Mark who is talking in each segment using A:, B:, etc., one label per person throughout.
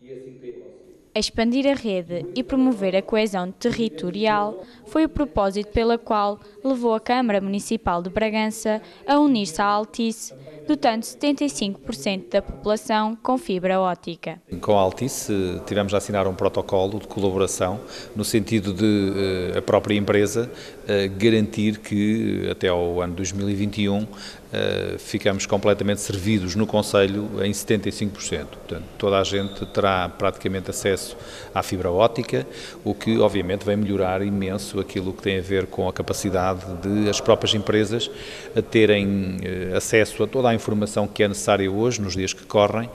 A: Expandir a rede e promover a coesão territorial foi o propósito pela qual levou a Câmara Municipal de Bragança a unir-se à Altice, dotando 75% da população com fibra óptica.
B: Com a Altice tivemos a assinar um protocolo de colaboração no sentido de a própria empresa garantir que até ao ano 2021 ficamos completamente servidos no Concelho em 75%. Portanto, toda a gente terá praticamente acesso à fibra óptica, o que obviamente vai melhorar imenso aquilo que tem a ver com a capacidade de as próprias empresas terem acesso a toda a informação que é necessária hoje, nos dias que correm,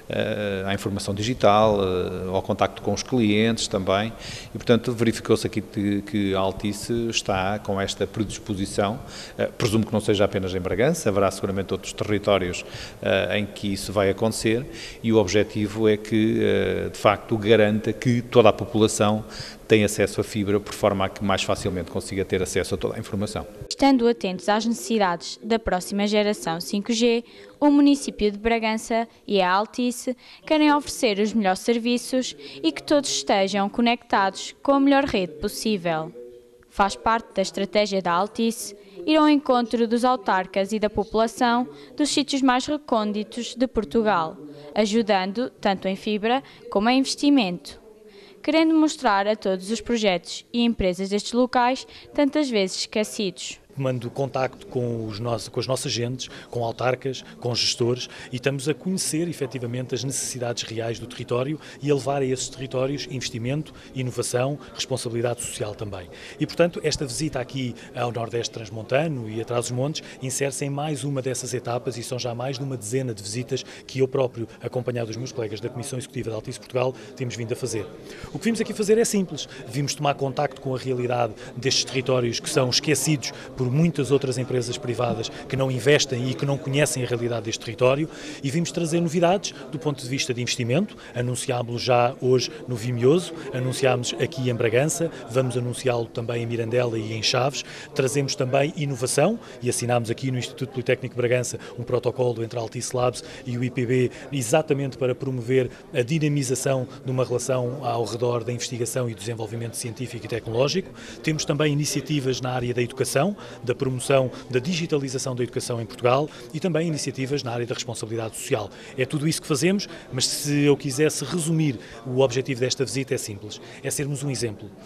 B: à informação digital, ao contacto com os clientes também, e portanto verificou-se aqui que a Altice está com esta predisposição, presumo que não seja apenas em Bragança, haverá seguramente outros territórios em que isso vai acontecer, e o objetivo é que de facto garanta que toda a população tem acesso à fibra, por forma a que mais facilmente consiga ter acesso a toda a informação.
A: Estando atentos às necessidades da próxima geração 5G, o município de Bragança e a Altice querem oferecer os melhores serviços e que todos estejam conectados com a melhor rede possível. Faz parte da estratégia da Altice ir ao encontro dos autarcas e da população dos sítios mais recônditos de Portugal, ajudando tanto em fibra como em investimento, querendo mostrar a todos os projetos e empresas destes locais, tantas vezes esquecidos.
C: Mando contacto com as nossas gentes, com autarcas, com gestores, e estamos a conhecer efetivamente as necessidades reais do território e a levar a esses territórios investimento, inovação, responsabilidade social também. E portanto esta visita aqui ao Nordeste Transmontano e a Trás-os-Montes insere-se em mais uma dessas etapas, e são já mais de uma dezena de visitas que eu próprio, acompanhado dos meus colegas da Comissão Executiva da Altice Portugal, temos vindo a fazer. O que vimos aqui fazer é simples, vimos tomar contacto com a realidade destes territórios que são esquecidos por muitas outras empresas privadas que não investem e que não conhecem a realidade deste território, e vimos trazer novidades do ponto de vista de investimento. Anunciámos-lo já hoje no Vimioso, anunciámos aqui em Bragança, vamos anunciá-lo também em Mirandela e em Chaves. Trazemos também inovação e assinámos aqui no Instituto Politécnico de Bragança um protocolo entre a Altice Labs e o IPB, exatamente para promover a dinamização de uma relação ao redor da investigação e desenvolvimento científico e tecnológico. Temos também iniciativas na área da educação, da promoção da digitalização da educação em Portugal, e também iniciativas na área da responsabilidade social. É tudo isso que fazemos, mas se eu quisesse resumir, o objetivo desta visita é simples, é sermos um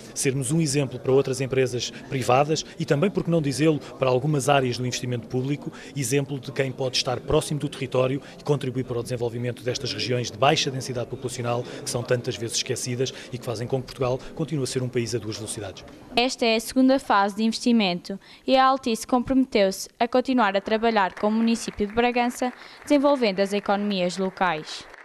C: exemplo para outras empresas privadas e também, por que não dizê-lo, para algumas áreas do investimento público, exemplo de quem pode estar próximo do território e contribuir para o desenvolvimento destas regiões de baixa densidade populacional, que são tantas vezes esquecidas e que fazem com que Portugal continue a ser um país a duas velocidades.
A: Esta é a segunda fase de investimento e a Altice comprometeu-se a continuar a trabalhar com o município de Bragança, desenvolvendo as economias locais.